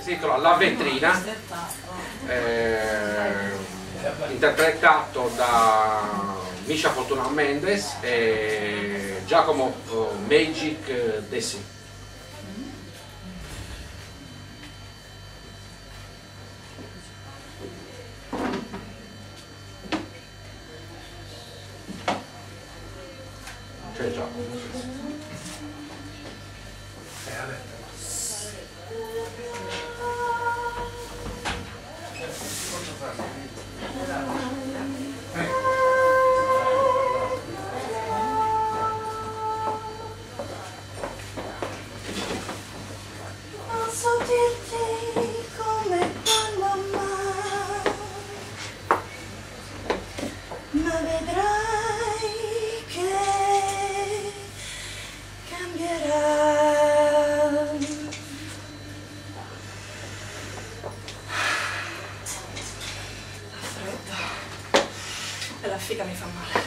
si intitola La vetrina, interpretato da Misha Fortuna Mendes e Giacomo Magic Dessi. C'è Giacomo. Posso dirti come quando mai, ma vedrai che cambierà. Fa freddo e la figa mi fa male.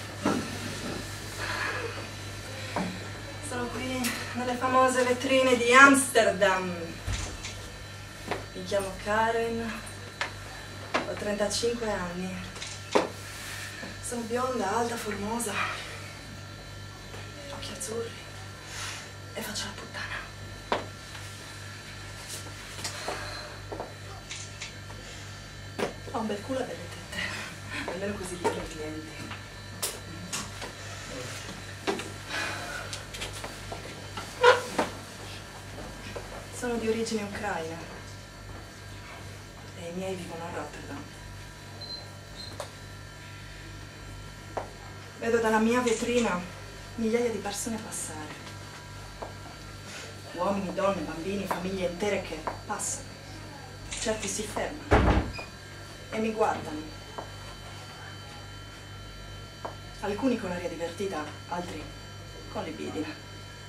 Sono qui nelle famose vetrine di Amsterdam. Mi chiamo Karen, ho 35 anni. Sono bionda, alta, formosa, occhi azzurri e faccio la puttana. Ho un bel culo e belle tette, almeno così dicono i clienti. Sono di origine ucraina e i miei vivono a Rotterdam. Vedo dalla mia vetrina migliaia di persone passare. Uomini, donne, bambini, famiglie intere che passano. Certi si fermano e mi guardano. Alcuni con aria divertita, altri con libidine.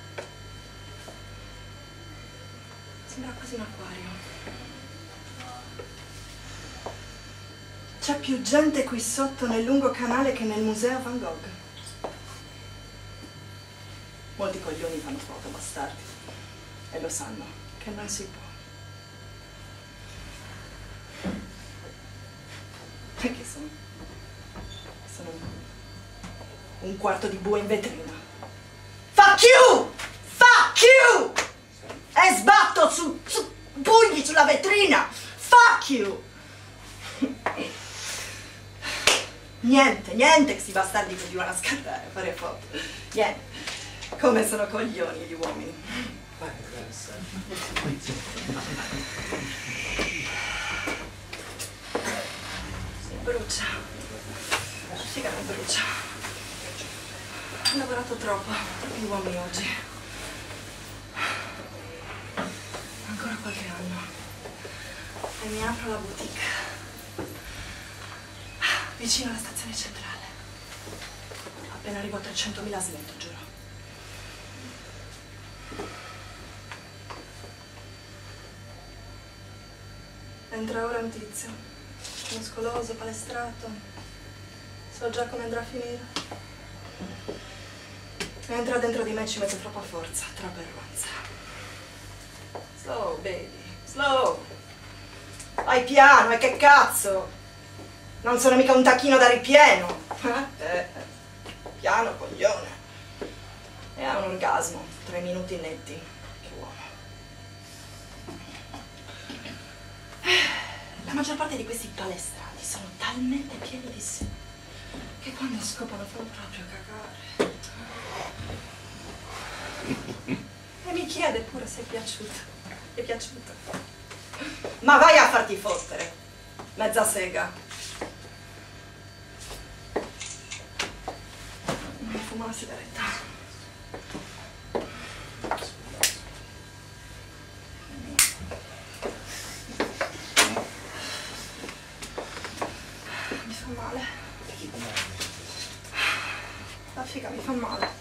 Sembra quasi un acquario. C'è più gente qui sotto nel lungo canale che nel museo Van Gogh. Molti coglioni fanno foto, bastardi, e lo sanno che non si può. Perché sono un quarto di bue in vetrina. Fuck you! Fuck you! E sbatto su pugni sulla vetrina! Fuck you! Niente che sti bastardi continuano a scattare, a fare foto. Niente. Come sono coglioni gli uomini. Mi brucia. La figa mi brucia. Ho lavorato troppi uomini oggi. Ancora qualche anno e mi apro la boutique vicino alla stazione centrale. Appena arrivo a 300.000 smetto, giuro. Entra ora un tizio muscoloso, palestrato. So già come andrà a finire. Entra dentro di me e ci mette troppa forza, troppa arroganza. Slow, baby, slow. Vai piano, e che cazzo? Non sono mica un tacchino da ripieno. Piano, coglione. E ha un orgasmo, 3 minuti netti. Che uomo. La maggior parte di questi palestrati sono talmente pieni di sé che quando scopano fanno proprio cagare. E mi chiede pure se è piaciuto. È piaciuto. Ma vai a farti fottere, mezza sega. Mi fumo una sigaretta. Mi fa male. La figa mi fa male.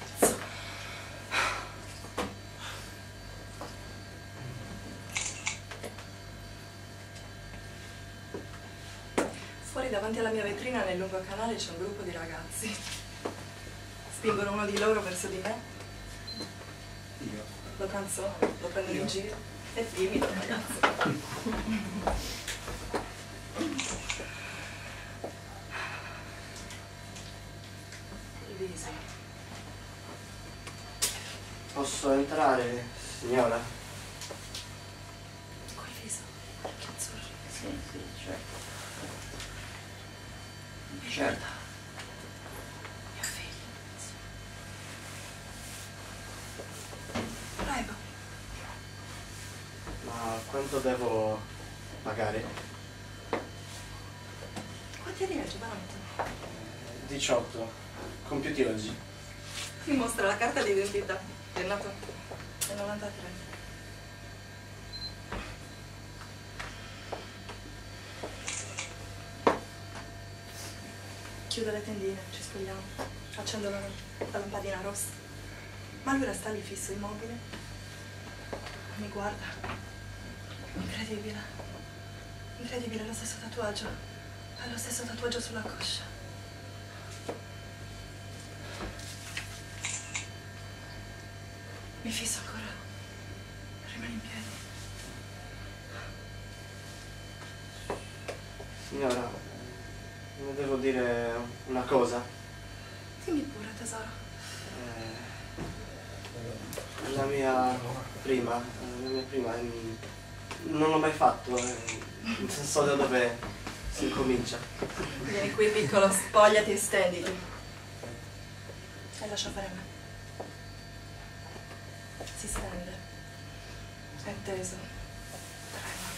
Fuori davanti alla mia vetrina nel lungo canale c'è un gruppo di ragazzi. Spingono uno di loro verso di me. Lo canzone, lo prendono in giro. È timido, ragazzo. Il viso. Posso entrare, signora? Quel viso, occhi azzurri. Sì, certo. Certo. Mio figlio. Prego. Ma quanto devo pagare? Quanti anni hai, giovanotto? 18, compiuti oggi. Mi mostra la carta di identità. È nato nel 93. Chiudo le tendine, ci spogliamo. Accendo la lampadina rossa. Ma lui resta lì fisso, immobile. Mi guarda. Incredibile. Incredibile, lo stesso tatuaggio. Ha lo stesso tatuaggio sulla coscia. Mi fisso ancora. Rimane in piedi. Signora, le devo dire una cosa. Dimmi pure, tesoro. La mia prima, non l'ho mai fatto, non so da dove si comincia. Vieni qui, piccolo, spogliati e stenditi. E lascia fare a me. Si stende. È teso. Trema.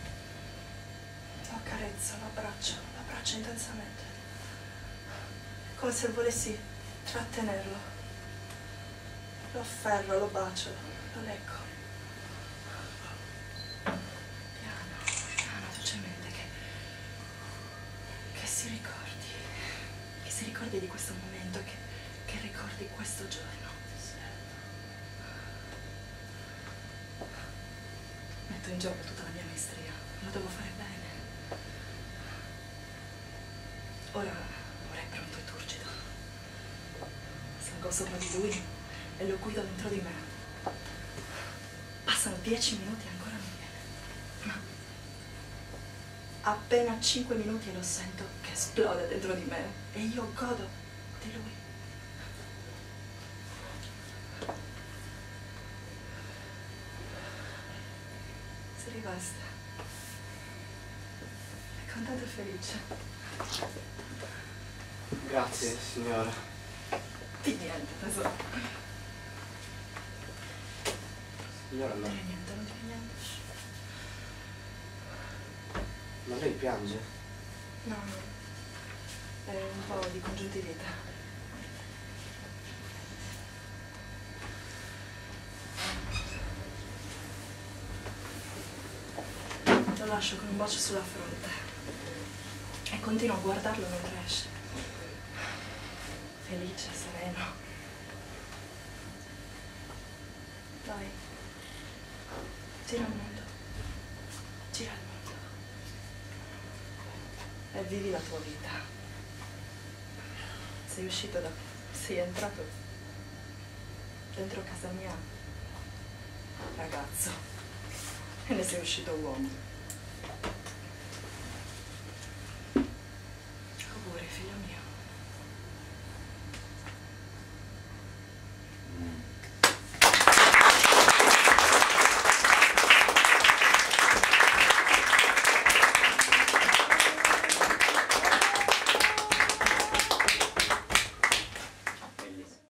Lo accarezzo, lo abbraccio intensamente. Come se volessi trattenerlo. Lo afferro, lo bacio, lo leggo. Piano, piano, dolcemente, che si ricordi di questo momento, che ricordi questo giorno. Metto in gioco tutta la mia maestria, lo devo fare bene. Ora è pronto e turgido. Salgo sopra di lui e lo guido dentro di me. Passano 10 minuti e ancora non viene. Ma appena 5 minuti e lo sento che esplode dentro di me e io godo di lui. Si riveste. È contento e felice. Grazie, signora. Di niente, tesoro. Signora, Non dire niente, non dire niente. ma lei piange? No, no. È un po' di congiuntivite. Lo lascio con un bacio sulla fronte e continuo a guardarlo mentre esce. Felice, sereno. Dai. Gira il mondo. Gira il mondo. E vivi la tua vita. Sei entrato dentro casa mia, ragazzo, e ne sei uscito uomo.